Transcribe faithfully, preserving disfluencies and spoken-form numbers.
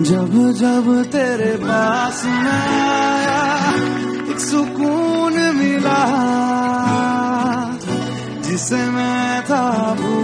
जब जब तेरे पास मैं आया एक सुकून मिला जिसे मैं था भूल